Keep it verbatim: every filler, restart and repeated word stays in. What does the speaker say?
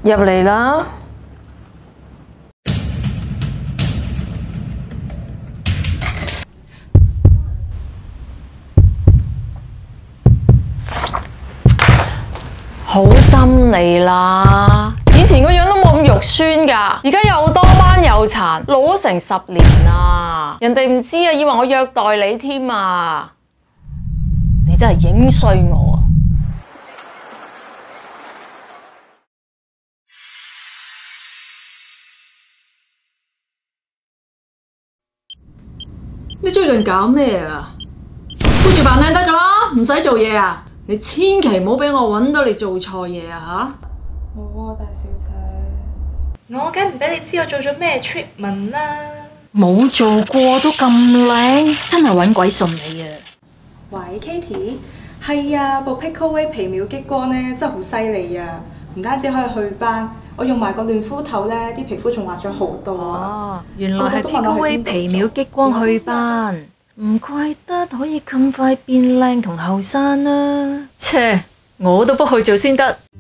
入嚟啦！好心你啦，以前個樣都冇咁肉酸㗎，而家又多斑又殘，老咗成十年啦，人哋唔知啊，以為我虐待你添啊！你真係影衰我啊！ 你最近搞咩啊？顧住扮靚得㗎啦，唔使做嘢啊！你千祈唔好俾我揾到你做錯嘢啊吓！ 冇啊，大小姐，我梗唔俾你知我做咗咩 treatment 啦。 冇做過都咁靚，真係揾鬼信你啊！ 喂 Katie， 係啊，部 Picoway 皮秒激光咧真係好犀利啊！唔單止可以去斑，我用埋個嫩膚透咧，啲皮膚仲滑咗好多啊！ 哦，原來係 Picoway 皮秒激光去斑。唔怪得可以咁快變靚同後生啦！切，我都 book 去做先得。